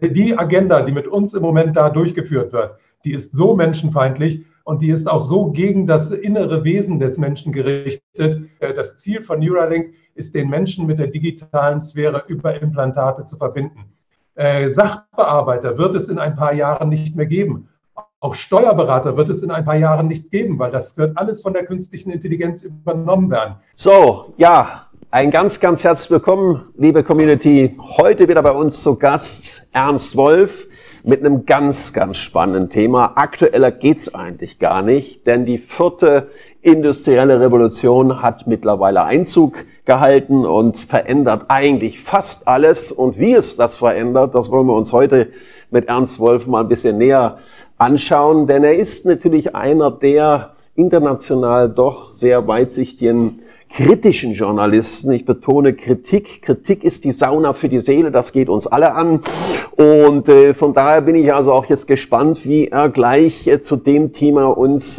die Agenda, die mit uns im Moment da durchgeführt wird, die ist so menschenfeindlich und die ist auch so gegen das innere Wesen des Menschen gerichtet. Das Ziel von Neuralink ist, den Menschen mit der digitalen Sphäre über Implantate zu verbinden. Sachbearbeiter wird es in ein paar Jahren nicht mehr geben. Auch Steuerberater wird es in ein paar Jahren nicht geben, weil das wird alles von der künstlichen Intelligenz übernommen werden. So, ja, ein ganz, ganz herzlich willkommen, liebe Community. Heute wieder bei uns zu Gast Ernst Wolf mit einem ganz, ganz spannenden Thema. Aktueller geht's eigentlich gar nicht, denn die vierte industrielle Revolution hat mittlerweile Einzug gehalten und verändert eigentlich fast alles. Und wie es das verändert, das wollen wir uns heute mit Ernst Wolf mal ein bisschen näher anschauen, denn er ist natürlich einer der international doch sehr weitsichtigen, kritischen Journalisten. Ich betone Kritik. Kritik ist die Sauna für die Seele, das geht uns alle an. Und von daher bin ich also auch jetzt gespannt, wie er gleich zu dem Thema uns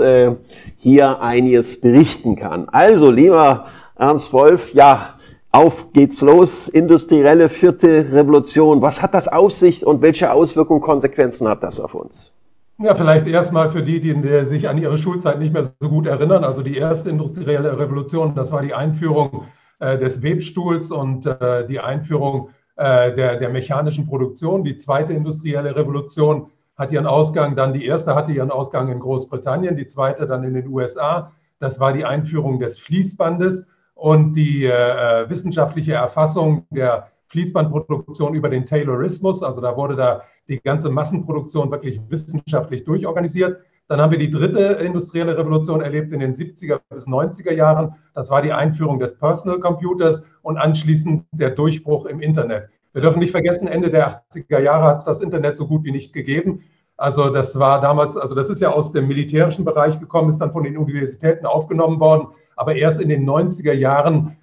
hier einiges berichten kann. Also, lieber Ernst Wolf, ja, auf geht's los. Industrielle vierte Revolution. Was hat das auf sich und welche Auswirkungen, Konsequenzen hat das auf uns? Ja, vielleicht erstmal für die sich an ihre Schulzeit nicht mehr so gut erinnern. Also die erste industrielle Revolution, das war die Einführung des Webstuhls und die Einführung der mechanischen Produktion. Die zweite industrielle Revolution hat ihren Ausgang, dann die erste hatte ihren Ausgang in Großbritannien, die zweite dann in den USA. Das war die Einführung des Fließbandes und die wissenschaftliche Erfassung der Fließbandproduktion über den Taylorismus. Also da wurde die ganze Massenproduktion wirklich wissenschaftlich durchorganisiert. Dann haben wir die dritte industrielle Revolution erlebt in den 70er bis 90er Jahren. Das war die Einführung des Personal Computers und anschließend der Durchbruch im Internet. Wir dürfen nicht vergessen, Ende der 80er Jahre hat es das Internet so gut wie nicht gegeben. Also das war damals, also das ist ja aus dem militärischen Bereich gekommen, ist dann von den Universitäten aufgenommen worden, aber erst in den 90er Jahren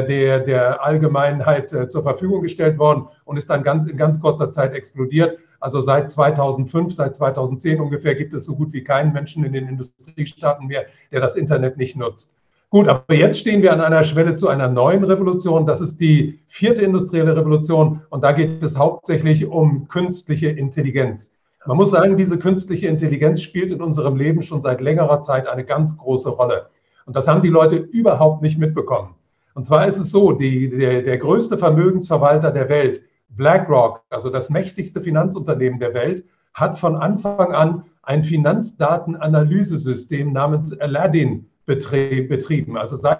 der Allgemeinheit zur Verfügung gestellt worden und ist dann in ganz kurzer Zeit explodiert. Also seit 2005, seit 2010 ungefähr gibt es so gut wie keinen Menschen in den Industriestaaten mehr, der das Internet nicht nutzt. Gut, aber jetzt stehen wir an einer Schwelle zu einer neuen Revolution. Das ist die vierte industrielle Revolution und da geht es hauptsächlich um künstliche Intelligenz. Man muss sagen, diese künstliche Intelligenz spielt in unserem Leben schon seit längerer Zeit eine ganz große Rolle. Und das haben die Leute überhaupt nicht mitbekommen. Und zwar ist es so, der größte Vermögensverwalter der Welt, BlackRock, also das mächtigste Finanzunternehmen der Welt, hat von Anfang an ein Finanzdatenanalyse-System namens Aladdin betrieben, also seit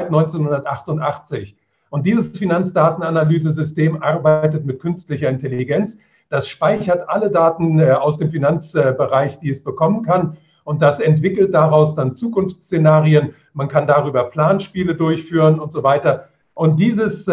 1988. Und dieses Finanzdatenanalyse-System arbeitet mit künstlicher Intelligenz. Das speichert alle Daten aus dem Finanzbereich, die es bekommen kann. Und das entwickelt daraus dann Zukunftsszenarien. Man kann darüber Planspiele durchführen und so weiter. Und dieses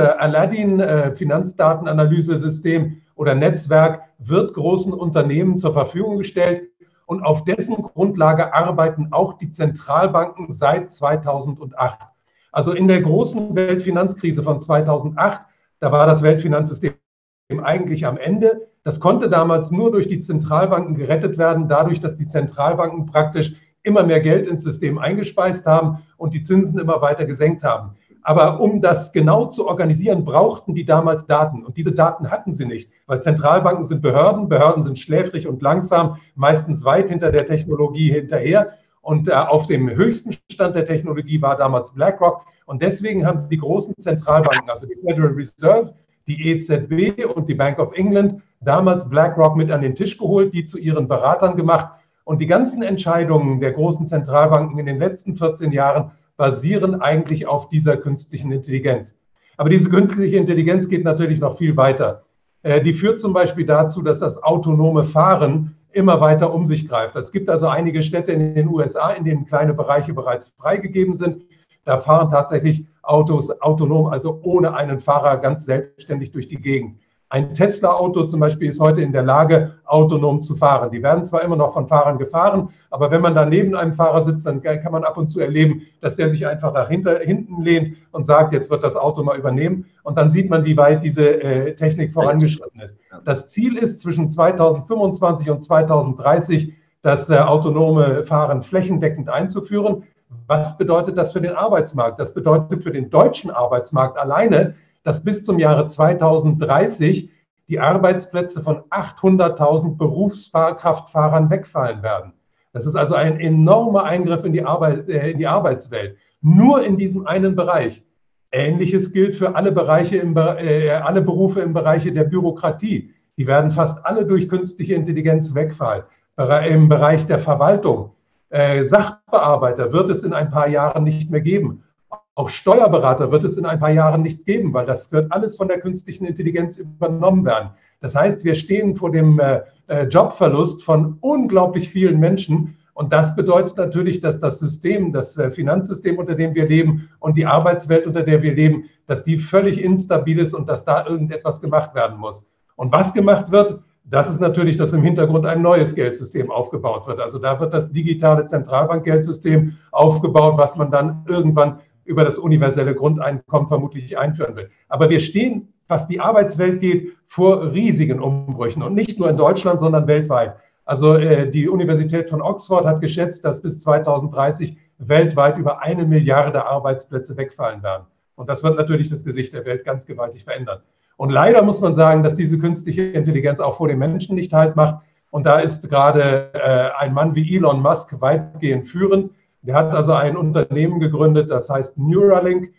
Aladdin-Finanzdatenanalyse-System oder Netzwerk wird großen Unternehmen zur Verfügung gestellt. Und auf dessen Grundlage arbeiten auch die Zentralbanken seit 2008. Also in der großen Weltfinanzkrise von 2008, da war das Weltfinanzsystem eigentlich am Ende. Das konnte damals nur durch die Zentralbanken gerettet werden, dadurch, dass die Zentralbanken praktisch immer mehr Geld ins System eingespeist haben und die Zinsen immer weiter gesenkt haben. Aber um das genau zu organisieren, brauchten die damals Daten. Und diese Daten hatten sie nicht, weil Zentralbanken sind Behörden. Behörden sind schläfrig und langsam, meistens weit hinter der Technologie hinterher. Und auf dem höchsten Stand der Technologie war damals BlackRock. Und deswegen haben die großen Zentralbanken, also die Federal Reserve, die EZB und die Bank of England, damals BlackRock mit an den Tisch geholt, die zu ihren Beratern gemacht. Und die ganzen Entscheidungen der großen Zentralbanken in den letzten 14 Jahren basieren eigentlich auf dieser künstlichen Intelligenz. Aber diese künstliche Intelligenz geht natürlich noch viel weiter. Die führt zum Beispiel dazu, dass das autonome Fahren immer weiter um sich greift. Es gibt also einige Städte in den USA, in denen kleine Bereiche bereits freigegeben sind. Da fahren tatsächlich Autos autonom, also ohne einen Fahrer, ganz selbstständig durch die Gegend. Ein Tesla-Auto zum Beispiel ist heute in der Lage, autonom zu fahren. Die werden zwar immer noch von Fahrern gefahren, aber wenn man da neben einem Fahrer sitzt, dann kann man ab und zu erleben, dass der sich einfach nach hinten lehnt und sagt, jetzt wird das Auto mal übernehmen. Und dann sieht man, wie weit diese Technik vorangeschritten ist. Das Ziel ist, zwischen 2025 und 2030 das autonome Fahren flächendeckend einzuführen. Was bedeutet das für den Arbeitsmarkt? Das bedeutet für den deutschen Arbeitsmarkt alleine, dass bis zum Jahre 2030 die Arbeitsplätze von 800.000 Berufskraftfahrern wegfallen werden. Das ist also ein enormer Eingriff in die Arbeitswelt. Nur in diesem einen Bereich. Ähnliches gilt für alle Bereiche, alle Berufe im Bereich der Bürokratie. Die werden fast alle durch künstliche Intelligenz wegfallen. Im Bereich der Verwaltung, Sachbearbeiter wird es in ein paar Jahren nicht mehr geben. Auch Steuerberater wird es in ein paar Jahren nicht geben, weil das wird alles von der künstlichen Intelligenz übernommen werden. Das heißt, wir stehen vor dem Jobverlust von unglaublich vielen Menschen. Und das bedeutet natürlich, dass das System, das Finanzsystem, unter dem wir leben und die Arbeitswelt, unter der wir leben, dass die völlig instabil ist und dass da irgendetwas gemacht werden muss. Und was gemacht wird, das ist natürlich, dass im Hintergrund ein neues Geldsystem aufgebaut wird. Also da wird das digitale Zentralbankgeldsystem aufgebaut, was man dann irgendwann über das universelle Grundeinkommen vermutlich einführen will. Aber wir stehen, was die Arbeitswelt geht, vor riesigen Umbrüchen. Und nicht nur in Deutschland, sondern weltweit. Also die Universität von Oxford hat geschätzt, dass bis 2030 weltweit über 1 Milliarde Arbeitsplätze wegfallen werden. Und das wird natürlich das Gesicht der Welt ganz gewaltig verändern. Und leider muss man sagen, dass diese künstliche Intelligenz auch vor den Menschen nicht Halt macht. Und da ist gerade ein Mann wie Elon Musk weitgehend führend. Der hat also ein Unternehmen gegründet, das heißt Neuralink.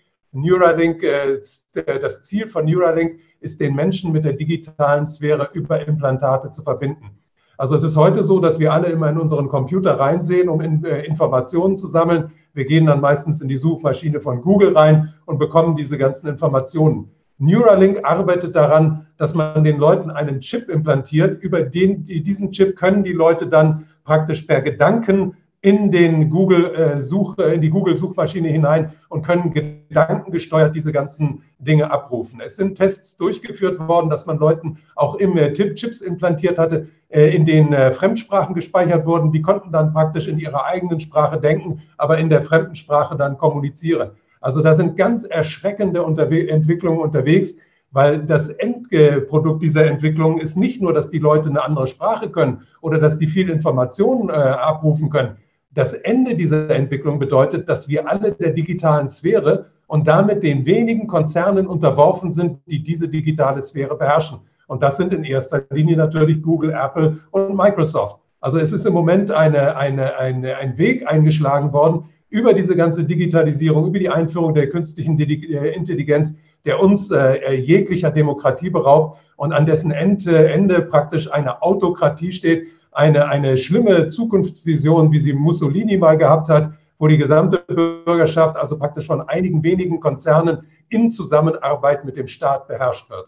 Das Ziel von Neuralink ist, den Menschen mit der digitalen Sphäre über Implantate zu verbinden. Also es ist heute so, dass wir alle immer in unseren Computer reinsehen, um Informationen zu sammeln. Wir gehen dann meistens in die Suchmaschine von Google rein und bekommen diese ganzen Informationen. Neuralink arbeitet daran, dass man den Leuten einen Chip implantiert. Über diesen Chip können die Leute dann praktisch per Gedanken in die Google-Suchmaschine hinein und können gedankengesteuert diese ganzen Dinge abrufen. Es sind Tests durchgeführt worden, dass man Leuten auch im Chips implantiert hatte, in denen Fremdsprachen gespeichert wurden. Die konnten dann praktisch in ihrer eigenen Sprache denken, aber in der fremden Sprache dann kommunizieren. Also da sind ganz erschreckende Entwicklungen unterwegs, weil das Endprodukt dieser Entwicklung ist nicht nur, dass die Leute eine andere Sprache können oder dass die viel Informationen abrufen können. Das Ende dieser Entwicklung bedeutet, dass wir alle der digitalen Sphäre und damit den wenigen Konzernen unterworfen sind, die diese digitale Sphäre beherrschen. Und das sind in erster Linie natürlich Google, Apple und Microsoft. Also es ist im Moment ein Weg eingeschlagen worden über diese ganze Digitalisierung, über die Einführung der künstlichen Intelligenz, der uns jeglicher Demokratie beraubt und an dessen Ende praktisch eine Autokratie steht, eine schlimme Zukunftsvision, wie sie Mussolini mal gehabt hat, wo die gesamte Bürgerschaft also praktisch von einigen wenigen Konzernen in Zusammenarbeit mit dem Staat beherrscht wird.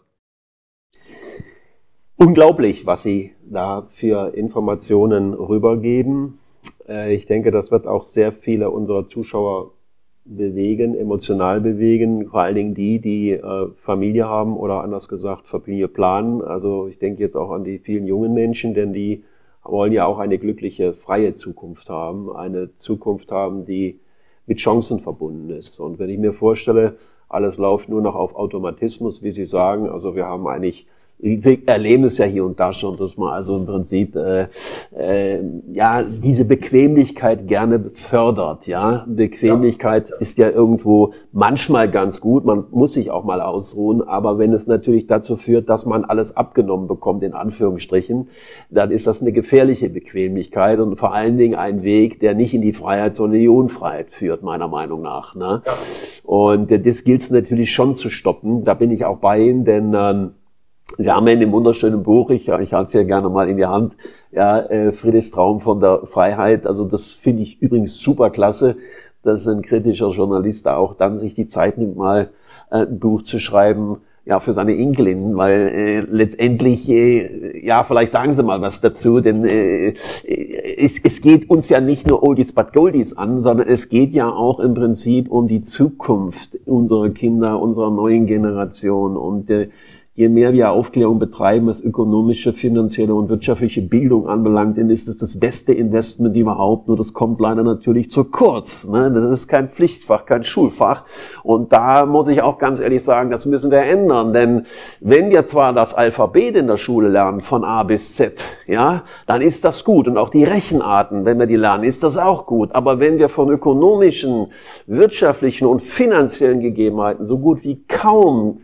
Unglaublich, was Sie da für Informationen rübergeben. Ich denke, das wird auch sehr viele unserer Zuschauer bewegen, emotional bewegen, vor allen Dingen die Familie haben oder anders gesagt Familie planen. Also ich denke jetzt auch an die vielen jungen Menschen, denn die wollen ja auch eine glückliche, freie Zukunft haben, eine Zukunft haben, die mit Chancen verbunden ist. Und wenn ich mir vorstelle, alles läuft nur noch auf Automatismus, wie Sie sagen, also wir haben eigentlich, wir erleben es ja hier und da schon, dass man also im Prinzip ja diese Bequemlichkeit gerne fördert. Ja, Bequemlichkeit ist ja irgendwo manchmal ganz gut. Man muss sich auch mal ausruhen, aber wenn es natürlich dazu führt, dass man alles abgenommen bekommt, in Anführungsstrichen, dann ist das eine gefährliche Bequemlichkeit und vor allen Dingen ein Weg, der nicht in die Freiheit, sondern in die Unfreiheit führt, meiner Meinung nach. Ne? Ja. Und das gilt es natürlich schon zu stoppen. Da bin ich auch bei Ihnen, denn Sie haben ja in dem wunderschönen Buch, ich halte es ja gerne mal in die Hand, ja, Friedrichs Traum von der Freiheit. Also das finde ich übrigens super klasse, dass ein kritischer Journalist da auch dann sich die Zeit nimmt, mal ein Buch zu schreiben, ja, für seine Enkelin, weil letztendlich, ja, vielleicht sagen Sie mal was dazu, denn es geht uns ja nicht nur Oldies but Goldies an, sondern es geht ja auch im Prinzip um die Zukunft unserer Kinder, unserer neuen Generation und je mehr wir Aufklärung betreiben, was ökonomische, finanzielle und wirtschaftliche Bildung anbelangt, dann ist es das beste Investment überhaupt. Nur das kommt leider natürlich zu kurz. Ne? Das ist kein Pflichtfach, kein Schulfach. Und da muss ich auch ganz ehrlich sagen, das müssen wir ändern. Denn wenn wir zwar das Alphabet in der Schule lernen, von A bis Z, ja, dann ist das gut. Und auch die Rechenarten, wenn wir die lernen, ist das auch gut. Aber wenn wir von ökonomischen, wirtschaftlichen und finanziellen Gegebenheiten so gut wie kaum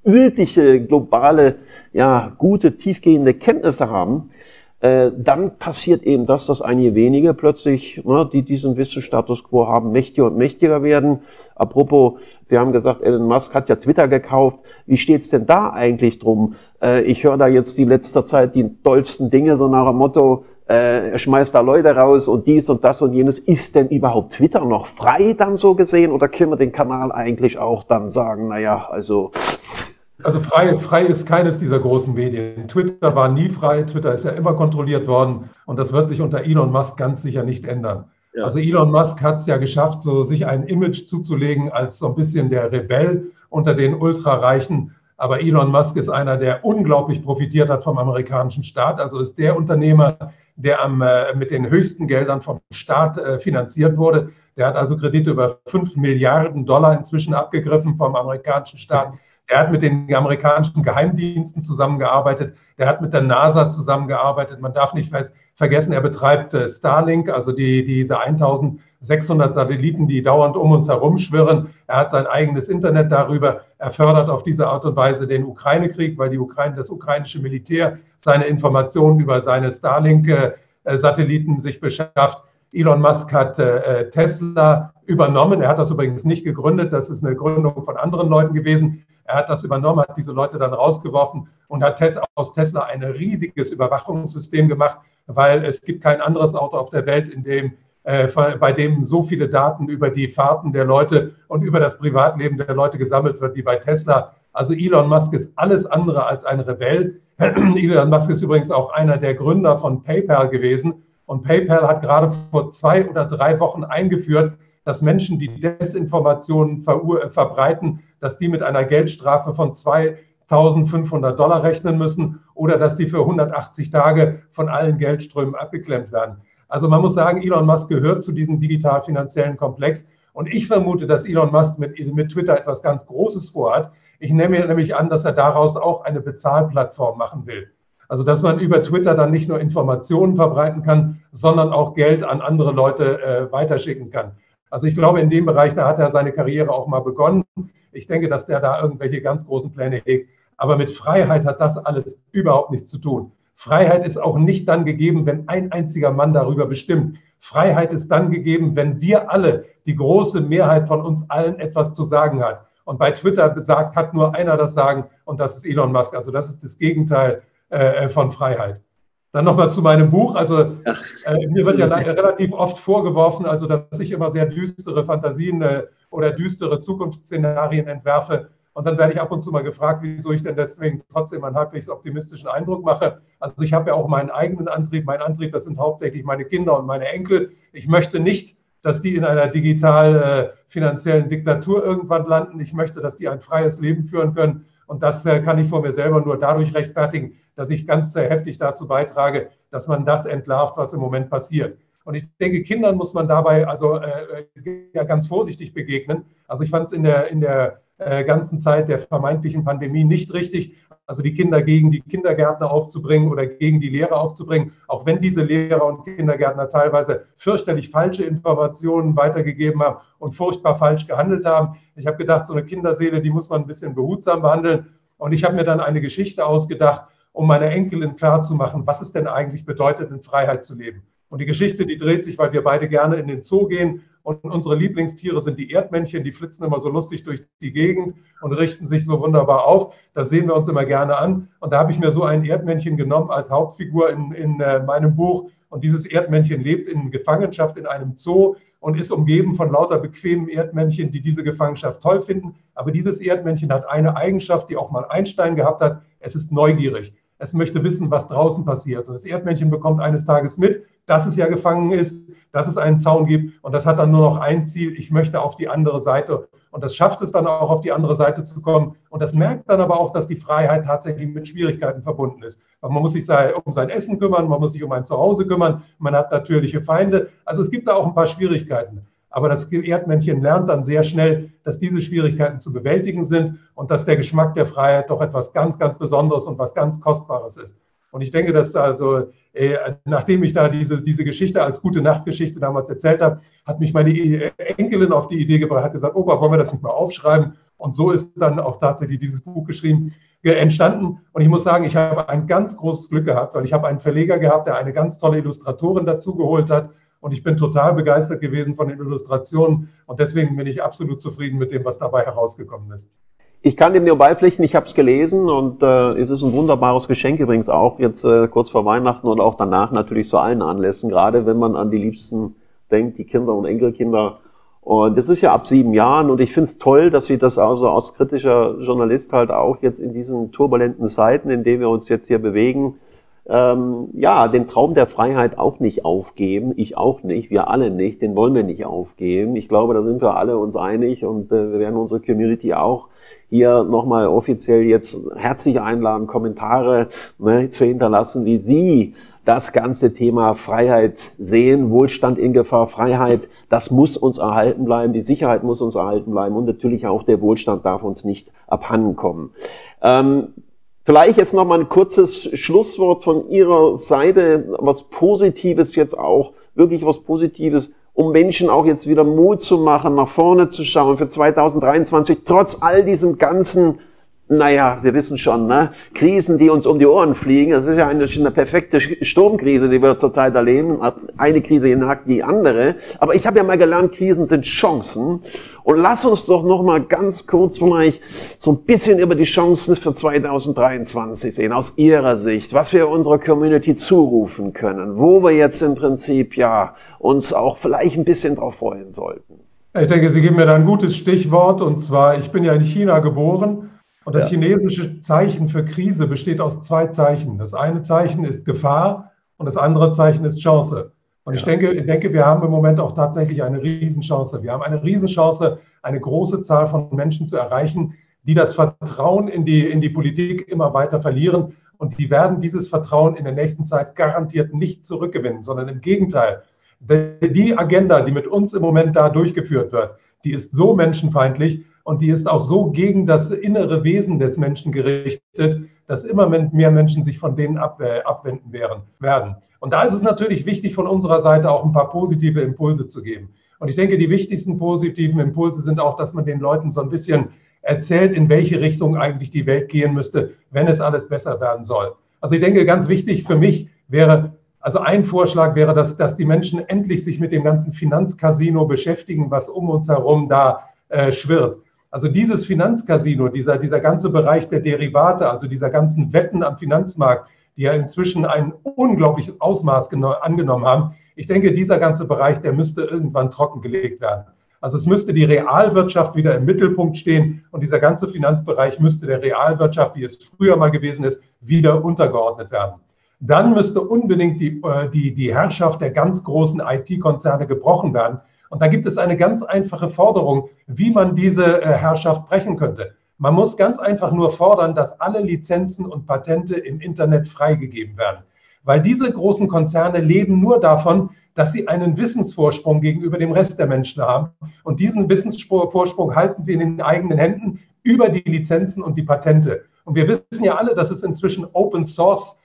wirkliche globale, ja, gute, tiefgehende Kenntnisse haben, dann passiert eben das, dass einige wenige plötzlich, ne, die diesen Wissensstatus quo haben, mächtiger und mächtiger werden. Apropos, Sie haben gesagt, Elon Musk hat ja Twitter gekauft. Wie steht's denn da eigentlich drum? Ich höre da jetzt die letzte Zeit die dollsten Dinge, so nach dem Motto, er schmeißt da Leute raus und dies und das und jenes. Ist denn überhaupt Twitter noch frei dann so gesehen? Oder können wir den Kanal eigentlich auch dann sagen, naja, also... Also frei ist keines dieser großen Medien. Twitter war nie frei, Twitter ist ja immer kontrolliert worden und das wird sich unter Elon Musk ganz sicher nicht ändern. Ja. Also Elon Musk hat es ja geschafft, so sich ein Image zuzulegen als so ein bisschen der Rebell unter den Ultrareichen. Aber Elon Musk ist einer, der unglaublich profitiert hat vom amerikanischen Staat. Also ist der Unternehmer, der mit den höchsten Geldern vom Staat finanziert wurde. Der hat also Kredite über 5 Milliarden Dollar inzwischen abgegriffen vom amerikanischen Staat. Der hat mit den amerikanischen Geheimdiensten zusammengearbeitet. Der hat mit der NASA zusammengearbeitet. Man darf nicht vergessen, er betreibt Starlink, also diese 1600 Satelliten, die dauernd um uns herum schwirren. Er hat sein eigenes Internet darüber. Er fördert auf diese Art und Weise den Ukraine-Krieg, weil das ukrainische Militär seine Informationen über seine Starlink-Satelliten sich beschafft. Elon Musk hat Tesla übernommen. Er hat das übrigens nicht gegründet. Das ist eine Gründung von anderen Leuten gewesen. Er hat das übernommen, hat diese Leute dann rausgeworfen und hat aus Tesla ein riesiges Überwachungssystem gemacht, weil es gibt kein anderes Auto auf der Welt, bei dem so viele Daten über die Fahrten der Leute und über das Privatleben der Leute gesammelt wird wie bei Tesla. Also Elon Musk ist alles andere als ein Rebell. Elon Musk ist übrigens auch einer der Gründer von PayPal gewesen. Und PayPal hat gerade vor 2 oder 3 Wochen eingeführt, dass Menschen, die Desinformationen verbreiten, dass die mit einer Geldstrafe von $2.500 rechnen müssen oder dass die für 180 Tage von allen Geldströmen abgeklemmt werden. Also man muss sagen, Elon Musk gehört zu diesem digital-finanziellen Komplex. Und ich vermute, dass Elon Musk mit Twitter etwas ganz Großes vorhat. Ich nehme nämlich an, dass er daraus auch eine Bezahlplattform machen will. Also dass man über Twitter dann nicht nur Informationen verbreiten kann, sondern auch Geld an andere Leute weiterschicken kann. Also ich glaube, in dem Bereich, da hat er seine Karriere auch mal begonnen. Ich denke, dass der da irgendwelche ganz großen Pläne hegt. Aber mit Freiheit hat das alles überhaupt nichts zu tun. Freiheit ist auch nicht dann gegeben, wenn ein einziger Mann darüber bestimmt. Freiheit ist dann gegeben, wenn wir alle, die große Mehrheit von uns allen, etwas zu sagen hat. Und bei Twitter hat nur einer das Sagen und das ist Elon Musk. Also das ist das Gegenteil von Freiheit. Dann nochmal zu meinem Buch. Also mir wird ja relativ oft vorgeworfen, also dass ich immer sehr düstere Fantasien oder düstere Zukunftsszenarien entwerfe. Und dann werde ich ab und zu mal gefragt, wieso ich denn deswegen trotzdem einen halbwegs optimistischen Eindruck mache. Also ich habe ja auch meinen eigenen Antrieb. Mein Antrieb, das sind hauptsächlich meine Kinder und meine Enkel. Ich möchte nicht, dass die in einer digital-finanziellen Diktatur irgendwann landen. Ich möchte, dass die ein freies Leben führen können. Und das kann ich vor mir selber nur dadurch rechtfertigen, dass ich ganz heftig dazu beitrage, dass man das entlarvt, was im Moment passiert. Und ich denke, Kindern muss man dabei also ja ganz vorsichtig begegnen. Also ich fand es in der ganzen Zeit der vermeintlichen Pandemie nicht richtig, also die Kinder gegen die Kindergärtner aufzubringen oder gegen die Lehrer aufzubringen, auch wenn diese Lehrer und Kindergärtner teilweise fürchterlich falsche Informationen weitergegeben haben und furchtbar falsch gehandelt haben. Ich habe gedacht, so eine Kinderseele, die muss man ein bisschen behutsam behandeln. Und ich habe mir dann eine Geschichte ausgedacht, um meiner Enkelin klarzumachen, was es denn eigentlich bedeutet, in Freiheit zu leben. Und die Geschichte, die dreht sich, weil wir beide gerne in den Zoo gehen und unsere Lieblingstiere sind die Erdmännchen, die flitzen immer so lustig durch die Gegend und richten sich so wunderbar auf. Das sehen wir uns immer gerne an. Und da habe ich mir so ein Erdmännchen genommen als Hauptfigur in meinem Buch. Und dieses Erdmännchen lebt in Gefangenschaft in einem Zoo und ist umgeben von lauter bequemen Erdmännchen, die diese Gefangenschaft toll finden. Aber dieses Erdmännchen hat eine Eigenschaft, die auch mal Einstein gehabt hat. Es ist neugierig. Es möchte wissen, was draußen passiert. Und das Erdmännchen bekommt eines Tages mit, dass es ja gefangen ist, dass es einen Zaun gibt. Und das hat dann nur noch ein Ziel, ich möchte auf die andere Seite. Und das schafft es dann auch, auf die andere Seite zu kommen. Und das merkt dann aber auch, dass die Freiheit tatsächlich mit Schwierigkeiten verbunden ist. Weil man muss sich um sein Essen kümmern, man muss sich um ein Zuhause kümmern, man hat natürliche Feinde. Also es gibt da auch ein paar Schwierigkeiten. Aber das Erdmännchen lernt dann sehr schnell, dass diese Schwierigkeiten zu bewältigen sind und dass der Geschmack der Freiheit doch etwas ganz, ganz Besonderes und was ganz Kostbares ist. Und ich denke, dass also, nachdem ich da diese Geschichte als Gute-Nacht-Geschichte damals erzählt habe, hat mich meine Enkelin auf die Idee gebracht, hat gesagt, Opa, wollen wir das nicht mal aufschreiben? Und so ist dann auch tatsächlich dieses Buch entstanden. Und ich muss sagen, ich habe ein ganz großes Glück gehabt, weil ich habe einen Verleger gehabt, der eine ganz tolle Illustratorin dazu geholt hat. Und ich bin total begeistert gewesen von den Illustrationen. Und deswegen bin ich absolut zufrieden mit dem, was dabei herausgekommen ist. Ich kann dem nur beipflichten, ich habe es gelesen und es ist ein wunderbares Geschenk übrigens auch jetzt kurz vor Weihnachten und auch danach natürlich zu allen Anlässen, gerade wenn man an die Liebsten denkt, die Kinder und Enkelkinder. Und das ist ja ab 7 Jahren und ich finde es toll, dass wir das also als kritischer Journalist halt auch jetzt in diesen turbulenten Zeiten, in denen wir uns jetzt hier bewegen, ja, den Traum der Freiheit auch nicht aufgeben. Ich auch nicht, wir alle nicht, den wollen wir nicht aufgeben. Ich glaube, da sind wir alle uns einig und wir werden unsere Community auch hier nochmal offiziell jetzt herzlich einladen, Kommentare zu hinterlassen, wie Sie das ganze Thema Freiheit sehen, Wohlstand in Gefahr, Freiheit, das muss uns erhalten bleiben, die Sicherheit muss uns erhalten bleiben und natürlich auch der Wohlstand darf uns nicht abhanden kommen. Vielleicht jetzt nochmal ein kurzes Schlusswort von Ihrer Seite, was Positives jetzt auch, wirklich was Positives, um Menschen auch jetzt wieder Mut zu machen, nach vorne zu schauen für 2023, trotz all diesem ganzen, naja, Sie wissen schon, ne, Krisen, die uns um die Ohren fliegen. Das ist ja eine perfekte Sturmkrise, die wir zurzeit erleben. Eine Krise jagt die andere. Aber ich habe ja mal gelernt, Krisen sind Chancen. Und lass uns doch noch mal ganz kurz vielleicht so ein bisschen über die Chancen für 2023 sehen, aus Ihrer Sicht, was wir unserer Community zurufen können, wo wir jetzt im Prinzip ja uns auch vielleicht ein bisschen drauf freuen sollten. Ich denke, Sie geben mir da ein gutes Stichwort. Und zwar, ich bin ja in China geboren. Und das chinesische Zeichen für Krise besteht aus 2 Zeichen. Das eine Zeichen ist Gefahr und das andere Zeichen ist Chance. Und ich denke, wir haben im Moment auch tatsächlich eine Riesenchance. Wir haben eine Riesenchance, eine große Zahl von Menschen zu erreichen, die das Vertrauen in die Politik immer weiter verlieren. Und die werden dieses Vertrauen in der nächsten Zeit garantiert nicht zurückgewinnen, sondern im Gegenteil. Die Agenda, die mit uns im Moment da durchgeführt wird, die ist so menschenfeindlich, und die ist auch so gegen das innere Wesen des Menschen gerichtet, dass immer mehr Menschen sich von denen abwenden werden. Und da ist es natürlich wichtig, von unserer Seite auch ein paar positive Impulse zu geben. Und ich denke, die wichtigsten positiven Impulse sind auch, dass man den Leuten so ein bisschen erzählt, in welche Richtung eigentlich die Welt gehen müsste, wenn es alles besser werden soll. Also ich denke, ganz wichtig für mich wäre, also ein Vorschlag wäre, dass die Menschen endlich sich mit dem ganzen Finanzcasino beschäftigen, was um uns herum da schwirrt. Also dieses Finanzcasino, dieser ganze Bereich der Derivate, also dieser ganzen Wetten am Finanzmarkt, die ja inzwischen ein unglaubliches Ausmaß angenommen haben, ich denke, dieser ganze Bereich, der müsste irgendwann trockengelegt werden. Also es müsste die Realwirtschaft wieder im Mittelpunkt stehen und dieser ganze Finanzbereich müsste der Realwirtschaft, wie es früher mal gewesen ist, wieder untergeordnet werden. Dann müsste unbedingt die Herrschaft der ganz großen IT-Konzerne gebrochen werden. Und da gibt es eine ganz einfache Forderung, wie man diese Herrschaft brechen könnte. Man muss ganz einfach nur fordern, dass alle Lizenzen und Patente im Internet freigegeben werden. Weil diese großen Konzerne leben nur davon, dass sie einen Wissensvorsprung gegenüber dem Rest der Menschen haben. Und diesen Wissensvorsprung halten sie in den eigenen Händen über die Lizenzen und die Patente. Und wir wissen ja alle, dass es inzwischen Open Source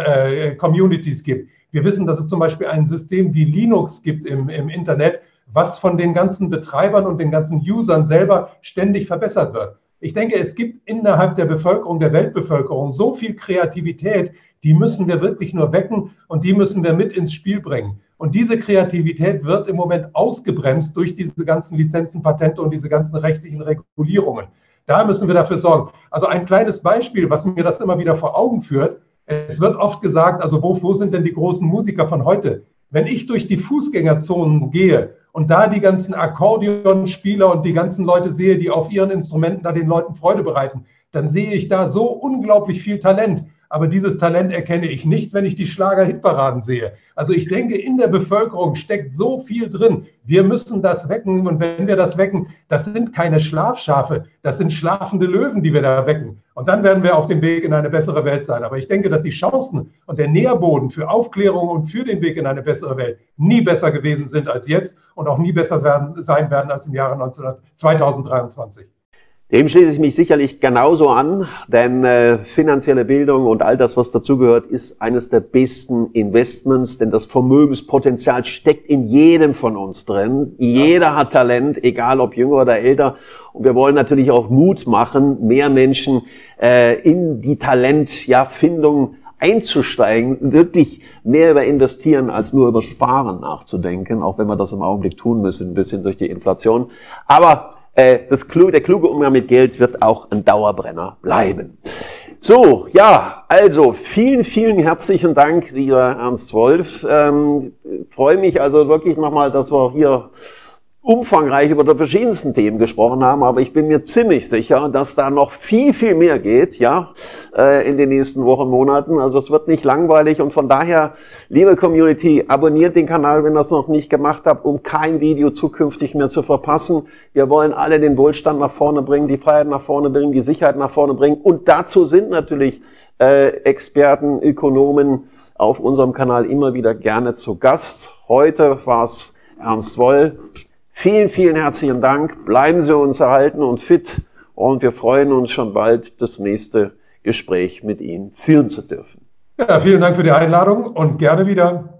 Communities gibt. Wir wissen, dass es zum Beispiel ein System wie Linux gibt im Internet, was von den ganzen Betreibern und den ganzen Usern selber ständig verbessert wird. Ich denke, es gibt innerhalb der Bevölkerung, der Weltbevölkerung so viel Kreativität, die müssen wir wirklich nur wecken und die müssen wir mit ins Spiel bringen. Und diese Kreativität wird im Moment ausgebremst durch diese ganzen Lizenzen, Patente und diese ganzen rechtlichen Regulierungen. Da müssen wir dafür sorgen. Also ein kleines Beispiel, was mir das immer wieder vor Augen führt. Es wird oft gesagt, also wo sind denn die großen Musiker von heute? Wenn ich durch die Fußgängerzonen gehe und da die ganzen Akkordeonspieler und die ganzen Leute sehe, die auf ihren Instrumenten da den Leuten Freude bereiten, dann sehe ich da so unglaublich viel Talent. Aber dieses Talent erkenne ich nicht, wenn ich die Schlager-Hitparaden sehe. Also ich denke, in der Bevölkerung steckt so viel drin. Wir müssen das wecken. Und wenn wir das wecken, das sind keine Schlafschafe, das sind schlafende Löwen, die wir da wecken. Und dann werden wir auf dem Weg in eine bessere Welt sein. Aber ich denke, dass die Chancen und der Nährboden für Aufklärung und für den Weg in eine bessere Welt nie besser gewesen sind als jetzt und auch nie besser sein werden als im Jahre 2023. Dem schließe ich mich sicherlich genauso an, denn finanzielle Bildung und all das, was dazugehört, ist eines der besten Investments, denn das Vermögenspotenzial steckt in jedem von uns drin. Jeder hat Talent, egal ob jünger oder älter. Und wir wollen natürlich auch Mut machen, mehr Menschen in die Talentfindung einzusteigen, wirklich mehr über Investieren als nur über Sparen nachzudenken, auch wenn wir das im Augenblick tun müssen, ein bisschen durch die Inflation. Aber der kluge Umgang mit Geld wird auch ein Dauerbrenner bleiben. So, ja, also vielen, vielen herzlichen Dank, lieber Ernst Wolf. Freue mich also wirklich nochmal, dass wir hier umfangreich über die verschiedensten Themen gesprochen haben, aber ich bin mir ziemlich sicher, dass da noch viel, viel mehr geht, ja, in den nächsten Wochen, Monaten. Also es wird nicht langweilig und von daher, liebe Community, abonniert den Kanal, wenn ihr das noch nicht gemacht habt, um kein Video zukünftig mehr zu verpassen. Wir wollen alle den Wohlstand nach vorne bringen, die Freiheit nach vorne bringen, die Sicherheit nach vorne bringen und dazu sind natürlich Experten, Ökonomen auf unserem Kanal immer wieder gerne zu Gast. Heute war es Ernst Wolf. Vielen, vielen herzlichen Dank. Bleiben Sie uns erhalten und fit. Und wir freuen uns schon bald, das nächste Gespräch mit Ihnen führen zu dürfen. Ja, vielen Dank für die Einladung und gerne wieder.